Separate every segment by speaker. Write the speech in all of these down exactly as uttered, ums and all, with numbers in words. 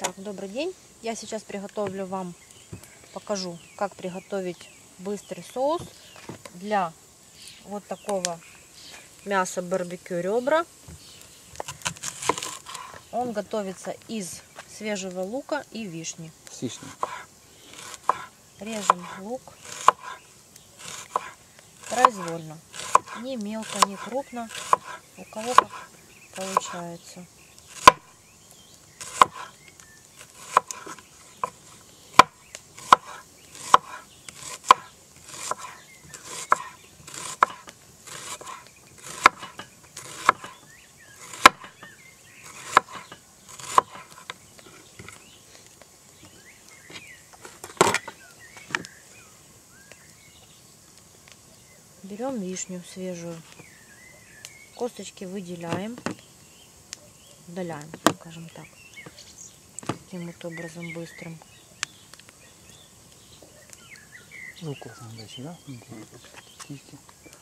Speaker 1: Так, добрый день. Я сейчас приготовлю вам, покажу, как приготовить быстрый соус для вот такого мяса барбекю ребра. Он готовится из свежего лука и вишни.
Speaker 2: С вишней.
Speaker 1: Режем лук произвольно. Не мелко, не крупно. У кого как получается. Берем вишню свежую, косточки выделяем, удаляем, скажем так, таким вот образом быстрым.
Speaker 2: Руку надо сюда. Кисти.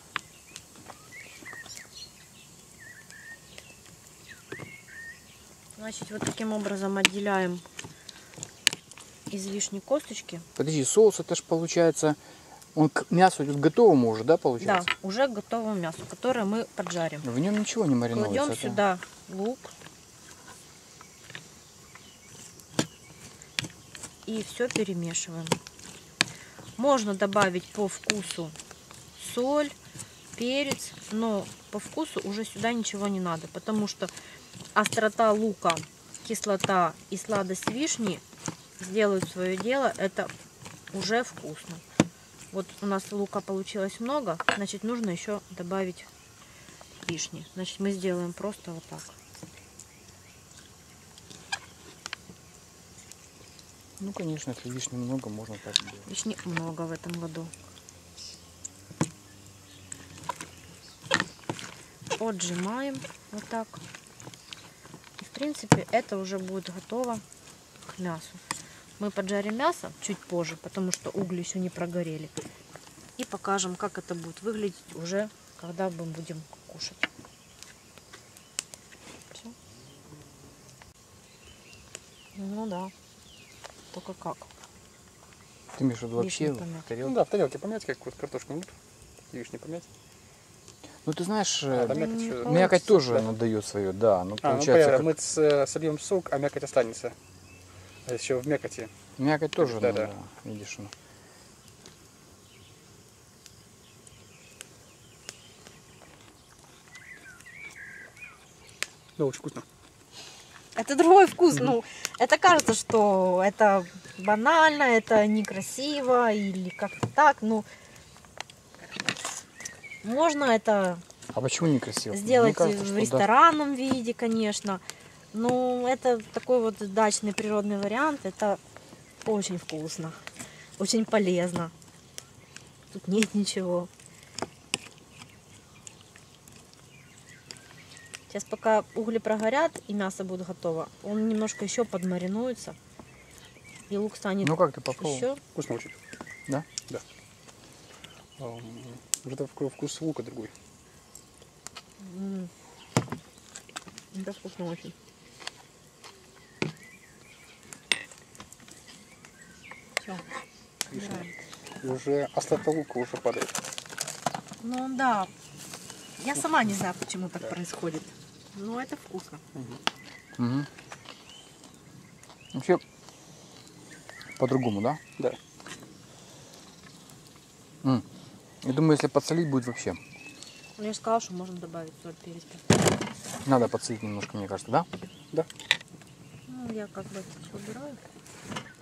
Speaker 1: Значит, вот таким образом отделяем из вишни косточки.
Speaker 2: Подожди, соус это ж получается, он к мясу идет готовому уже, да, получается?
Speaker 1: Да, уже к готовому мясу, которое мы поджарим.
Speaker 2: В нем ничего не маринуется.
Speaker 1: Кладем
Speaker 2: это...
Speaker 1: сюда лук и все перемешиваем. Можно добавить по вкусу соль, перец, но по вкусу уже сюда ничего не надо, потому что острота лука, кислота и сладость вишни сделают свое дело, это уже вкусно. Вот у нас лука получилось много, значит нужно еще добавить вишни. Значит мы сделаем просто вот так.
Speaker 2: Ну конечно, если вишни много, можно так делать.
Speaker 1: Вишни много в этом году. Отжимаем вот так. И в принципе это уже будет готово к мясу. Мы поджарим мясо чуть позже, потому что угли еще не прогорели. И покажем, как это будет выглядеть уже, когда мы будем кушать. Всё. Ну да. Только как?
Speaker 2: Ты имеешь в виду вообще
Speaker 1: Вишни помять.
Speaker 2: в тарелке?
Speaker 3: Ну да, в тарелке помять, как вот картошку мут, вишни помять.
Speaker 2: Ну ты знаешь,
Speaker 3: А, там
Speaker 2: э,
Speaker 3: мякоть еще-
Speaker 1: Ну,
Speaker 2: мякоть тоже
Speaker 3: да.
Speaker 2: она дает свое, да. Ну
Speaker 3: А, ну
Speaker 2: получается,
Speaker 3: понятно,
Speaker 2: как-
Speaker 3: мы с- э, сольем сок, а мякоть останется. А еще в мякоти.
Speaker 2: мякоть тоже,
Speaker 3: Да,
Speaker 2: ну,
Speaker 3: да.
Speaker 2: да, видишь, ну.
Speaker 3: Да, очень вкусно.
Speaker 1: Это другой вкус. Ну, это кажется, что это банально, это некрасиво или как-то так. Ну, можно это
Speaker 2: А почему некрасиво? Мне
Speaker 1: сделать
Speaker 2: кажется,
Speaker 1: в
Speaker 2: что да.
Speaker 1: ресторанном виде, конечно. Но это такой вот дачный природный вариант. Это очень вкусно, очень полезно. Тут нет ничего. Сейчас пока угли прогорят и мясо будет готово, он немножко еще подмаринуется. И лук станет
Speaker 2: Ну как ты попробовал?
Speaker 1: еще.
Speaker 3: Вкусно очень.
Speaker 2: Да?
Speaker 3: Да. А, это вку- вкус лука другой.
Speaker 1: М. Это вкусно очень. Все.
Speaker 3: Вишня. И уже острота лука уже падает.
Speaker 1: Ну да. Я сама не знаю, почему так происходит. Но это вкусно.
Speaker 2: Угу. Вообще по-другому, да?
Speaker 3: Да.
Speaker 2: М. Я думаю, если подсолить будет вообще.
Speaker 1: Ну, я же сказала, что можно добавить соль, перец.
Speaker 2: Надо подсолить немножко, мне кажется, да?
Speaker 3: Да.
Speaker 1: Ну, я как бы это все убираю.